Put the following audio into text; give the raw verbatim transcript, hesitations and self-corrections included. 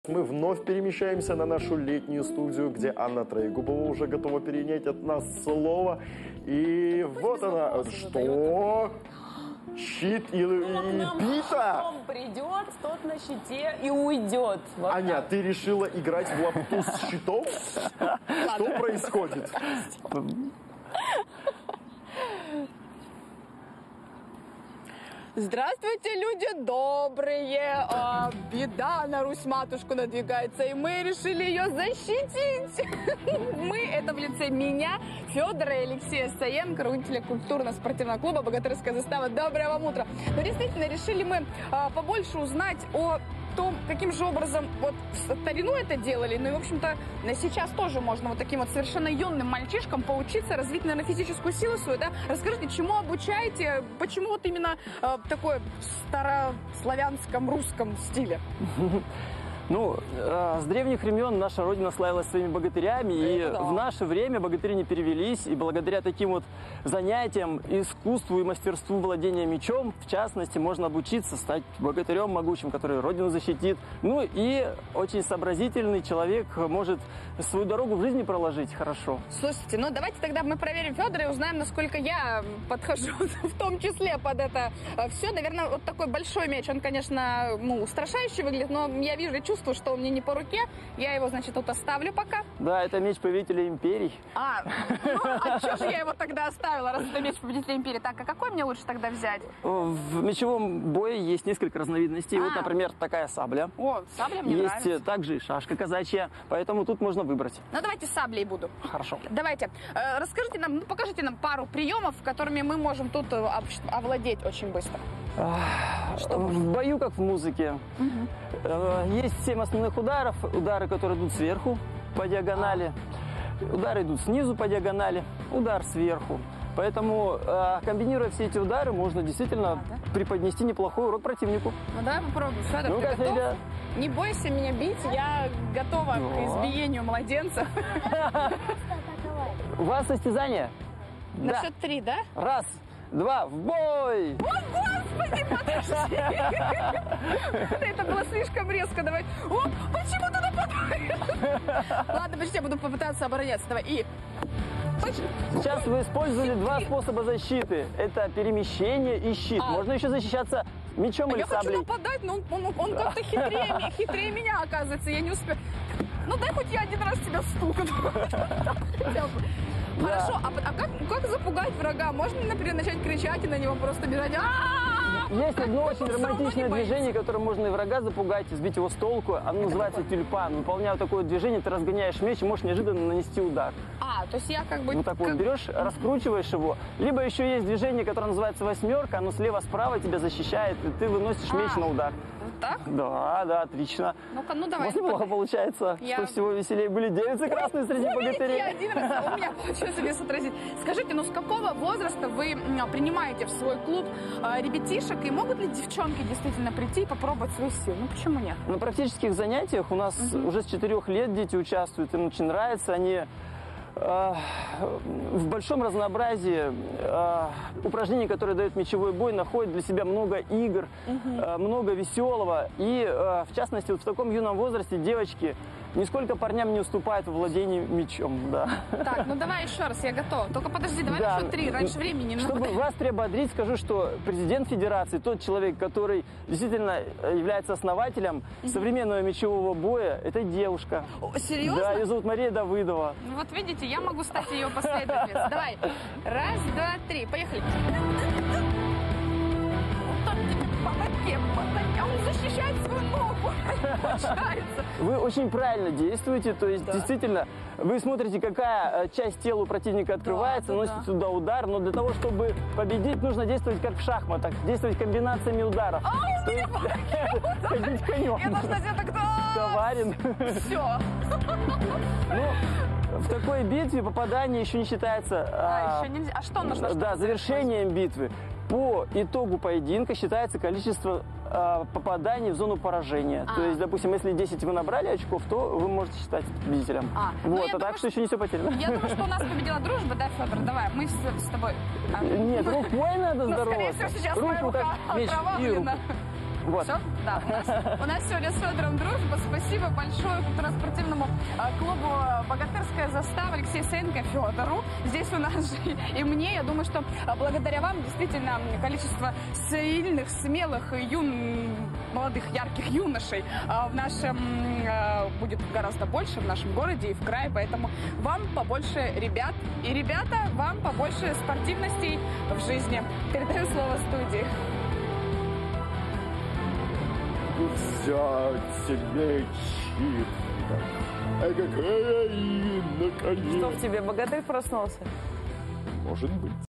Мы вновь перемещаемся на нашу летнюю студию, где Анна Троегубова уже готова перенять от нас слово. И вот она. Что? Щит и, и бита? Кто придет, тот на щите и уйдет. Вот Аня, так. ты решила играть в лапту с щитом? Что происходит? Здравствуйте, люди добрые! А, беда на Русь-матушку надвигается, и мы решили ее защитить. Мы, это в лице меня, Федора и Алексея Саенко, руководителя культурно-спортивного клуба «Богатырская застава». Доброе вам утро! Но действительно, решили мы а, побольше узнать о том, каким же образом вот в старину это делали. Ну и, в общем-то, сейчас тоже можно вот таким вот совершенно юным мальчишкам поучиться, развить, наверное, физическую силу свою, да? Расскажите, чему обучаете, почему вот именно э, такой старославянском русском стиле? Ну, э, с древних времен наша Родина славилась своими богатырями, и да. в наше время богатыри не перевелись, и благодаря таким вот занятиям, искусству и мастерству владения мечом, в частности, можно обучиться стать богатырем могучим, который Родину защитит. Ну и очень сообразительный человек может свою дорогу в жизни проложить хорошо. Слушайте, ну давайте тогда мы проверим Федора и узнаем, насколько я подхожу в том числе под это все. Наверное, вот такой большой меч, он, конечно, ну, устрашающе выглядит, но я вижу, я чувствую, что он мне не по руке. Я его, значит, тут оставлю пока. Да, это меч повелителя империй. А, ну, а что же я его тогда оставила, раз это меч победителя империи? Так, а какой мне лучше тогда взять? В мечевом бое есть несколько разновидностей. А. Вот, например, такая сабля. О, сабля мне есть нравится. также и шашка казачья, поэтому тут можно выбрать. Ну, давайте саблей буду. Хорошо. Давайте, э, расскажите нам, ну, покажите нам пару приемов, которыми мы можем тут э, овладеть очень быстро. Что в бою, как в музыке, угу. есть семь основных ударов. Удары, которые идут сверху по диагонали. Удары идут снизу по диагонали. Удар сверху. Поэтому, комбинируя все эти удары, можно действительно а, да? преподнести неплохой урок противнику. Ну давай попробуем. Федор, ну, ты как готов? тебя? Не бойся меня бить, я готова Но. к избиению младенца. У вас состязание? На да. счет три, да? Раз, два, в бой! О, Господи, подожди! Это было слишком резко, давай. О, почему ты нападаешь? Ладно, почти я буду попытаться обороняться. Давай, и... Сейчас вы использовали два способа защиты. Это перемещение и щит. А. Можно еще защищаться мечом а или я саблей. Я хочу нападать, но он, он, он да. как-то хитрее, хитрее меня, оказывается. Я не успею. Ну дай хоть я один раз тебя стукну. Хорошо, а, а как, как запугать врага? Можно, например, начать кричать и на него просто бежать? Есть одно очень романтичное движение, которое можно и врага запугать, сбить его с толку. Оно называется тюльпан. Выполняя такое движение, ты разгоняешь меч и можешь неожиданно нанести удар. А, то есть я как бы... Вот так вот берешь, раскручиваешь его. Либо еще есть движение, которое называется восьмерка. Оно слева-справа тебя защищает, и ты выносишь меч на удар. Вот так? Да, да, отлично. Ну-ка, ну давай. У вас неплохо получается. Я... Что всего веселее были девицы красные среди богатырей. Я один раз, а у меня получилось без отразить. Скажите, ну с какого возраста вы принимаете в свой клуб ребятишек, и могут ли девчонки действительно прийти и попробовать свою силу? Ну почему нет? На практических занятиях у нас угу. уже с четырех лет дети участвуют, им очень нравится, они э, в большом разнообразии э, упражнений, которые дают мечевой бой, находят для себя много игр, угу. э, много веселого, и э, в частности вот в таком юном возрасте девочки нисколько парням не уступают в владении мечом, да. Так, ну давай еще раз, я готова. Только подожди, давай да. еще три, раньше времени. Чтобы вас приободрить, скажу, что президент Федерации, тот человек, который действительно является основателем mm-hmm. современного мечевого боя, это девушка. О, серьезно? Да, ее зовут Мария Давыдова. Ну вот видите, я могу стать ее последовательницей. Давай, раз, два, три, поехали. Он защищает свою ногу. Вы очень правильно действуете, то есть да. действительно вы смотрите, какая часть тела у противника открывается, да, да, носите да. туда удар, но для того, чтобы победить, нужно действовать как в шахматах, действовать комбинациями ударов. А, он меня ходить конем. Я должна себе так-то... Коварен. Все. Ну, в такой битве попадание еще не считается... А, а еще нельзя. А что нужно? Да, завершением битвы. По итогу поединка считается количество э, попаданий в зону поражения. А. То есть, допустим, если десять вы набрали очков, то вы можете считать победителем. А, вот, а думаю, так что, что еще не все потеряно. Я думаю, что у нас победила дружба, да, Федор? Давай, мы с, с тобой... Нет, рукой надо здороваться. Скорее всего, сейчас руку моя рука так, меч и руку. Вот. Все? Да. У нас, у нас сегодня с Федором дружба. Спасибо большое культурно-спортивному э, клубу «Богатырская застава» Алексею Саенко, Федору. Здесь у нас же и мне. Я думаю, что э, благодаря вам действительно количество сильных, смелых, юн... молодых, ярких юношей э, в нашем э, будет гораздо больше в нашем городе и в крае. Поэтому вам побольше ребят. И, ребята, вам побольше спортивностей в жизни. Передаю слово студии. Взять себе чип. А какая наконец. Что в тебе, богатырь проснулся? Может быть.